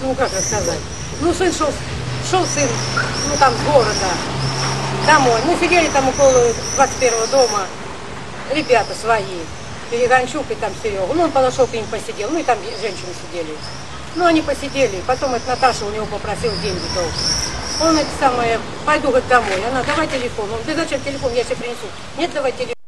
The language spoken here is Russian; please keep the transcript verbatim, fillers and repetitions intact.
ну как рассказать. Ну, сын шел, шел сын, ну там с города, домой. Мы сидели там около двадцать первого дома, ребята свои, Перегончук и там Серега. Ну, он подошел к ним, посидел, ну и там женщины сидели. Ну, они посидели, потом это Наташа у него попросила деньги долг. Он это самое, пойду говорит, домой. Она, давай телефон. Он, да зачем телефон, я тебе принесу. Нет, давай телефон.